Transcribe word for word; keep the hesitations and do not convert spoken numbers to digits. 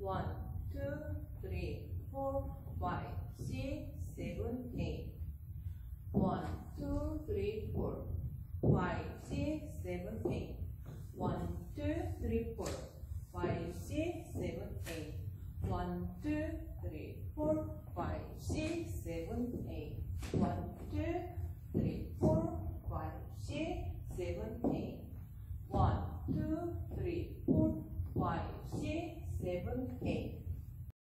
one, two, three, four, five, six, seven, eight. one, two, three, four, five, six, seven, eight. one, two, three, four, five, six, seven, eight. one, two, three, four, five, six, seven, eight. one, two, three, four, five, six, seven, eight. one, two, three, four, five, six, seven, eight.